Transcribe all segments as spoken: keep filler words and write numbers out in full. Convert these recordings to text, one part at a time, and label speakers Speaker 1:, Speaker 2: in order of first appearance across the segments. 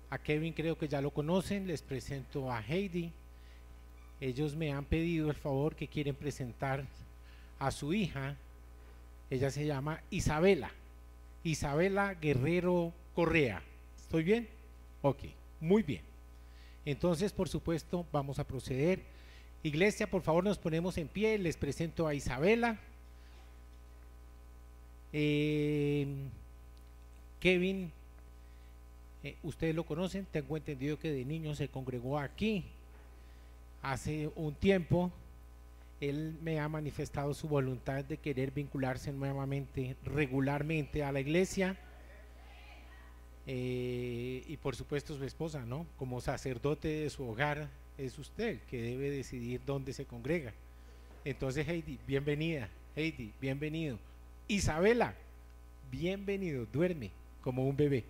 Speaker 1: A Kevin creo que ya lo conocen, les presento a Heidi. Ellos me han pedido el favor que quieren presentar a su hija. Ella se llama Isabela, Isabela Guerrero Correa. ¿Estoy bien? Ok, muy bien. Entonces, por supuesto, vamos a proceder. Iglesia, por favor, nos ponemos en pie. Les presento a Isabela. Eh, Kevin, eh, ustedes lo conocen, tengo entendido que de niño se congregó aquí hace un tiempo. Él me ha manifestado su voluntad de querer vincularse nuevamente, regularmente a la iglesia. Eh, y por supuesto su esposa, ¿no? Como sacerdote de su hogar, es usted que debe decidir dónde se congrega. Entonces, Heidi, bienvenida. Heidi, bienvenido. Isabela, bienvenido. Duerme como un bebé.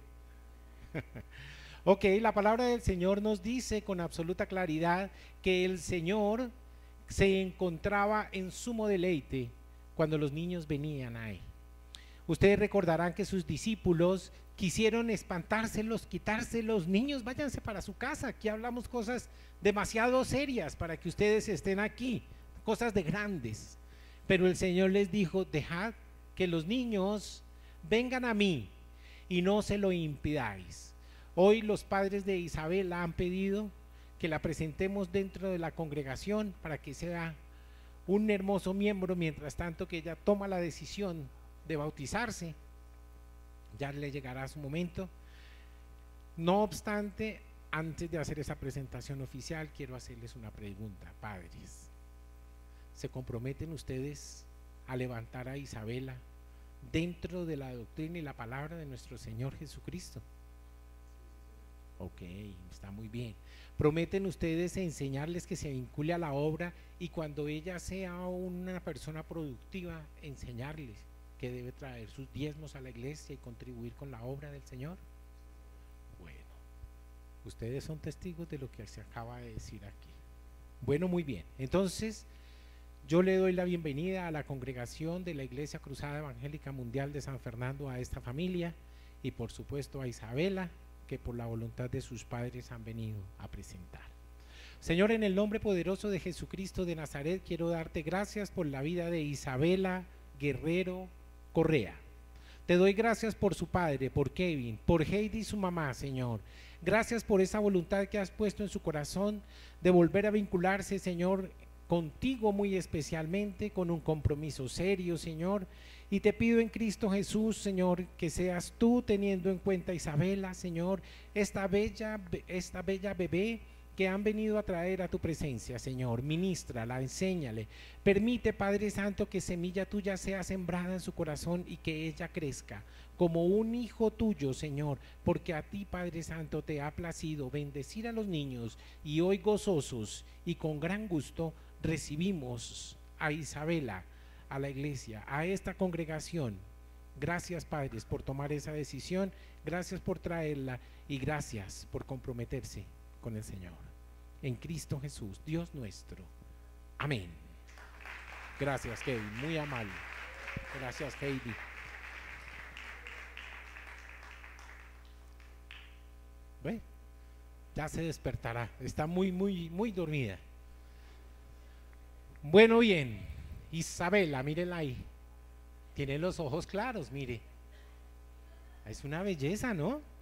Speaker 1: Ok, la palabra del Señor nos dice con absoluta claridad que el Señor se encontraba en sumo deleite cuando los niños venían a él. Ustedes recordarán que sus discípulos quisieron espantárselos, quitárselos. Niños, váyanse para su casa, aquí hablamos cosas demasiado serias para que ustedes estén aquí, cosas de grandes. Pero el Señor les dijo: dejad que los niños vengan a mí y no se lo impidáis. Hoy los padres de Isabela han pedido que la presentemos dentro de la congregación para que sea un hermoso miembro, mientras tanto que ella toma la decisión de bautizarse. Ya le llegará su momento. No obstante, antes de hacer esa presentación oficial, quiero hacerles una pregunta. Padres, ¿se comprometen ustedes a levantar a Isabela dentro de la doctrina y la palabra de nuestro Señor Jesucristo? Ok, está muy bien. ¿Prometen ustedes enseñarles que se vincule a la obra y cuando ella sea una persona productiva, enseñarles que debe traer sus diezmos a la iglesia y contribuir con la obra del Señor? Bueno, ustedes son testigos de lo que se acaba de decir aquí. Bueno, muy bien. Entonces, yo le doy la bienvenida a la congregación de la Iglesia Cruzada Evangélica Mundial de San Fernando, a esta familia, y por supuesto a Isabela, que por la voluntad de sus padres han venido a presentar. Señor, en el nombre poderoso de Jesucristo de Nazaret, quiero darte gracias por la vida de Isabela Guerrero Correa. Te doy gracias por su padre, por Kevin, por Heidi y su mamá, Señor. Gracias por esa voluntad que has puesto en su corazón de volver a vincularse, Señor, contigo muy especialmente, con un compromiso serio, Señor. Y te pido en Cristo Jesús, Señor, que seas tú teniendo en cuenta a Isabela, Señor, esta bella, esta bella bebé que han venido a traer a tu presencia, Señor. Ministrala, enséñale. Permite, Padre Santo, que semilla tuya sea sembrada en su corazón y que ella crezca como un hijo tuyo, Señor, porque a ti, Padre Santo, te ha placido bendecir a los niños, y hoy gozosos y con gran gusto recibimos a Isabela a la iglesia, a esta congregación. Gracias, padres, por tomar esa decisión, gracias por traerla y gracias por comprometerse con el Señor. En Cristo Jesús, Dios nuestro. Amén. Gracias, Kevin, muy amable. Gracias, Heidi. Bueno, ya se despertará, está muy, muy, muy dormida. Bueno, bien, Isabela, mírenla ahí, tiene los ojos claros, mire, es una belleza, ¿no?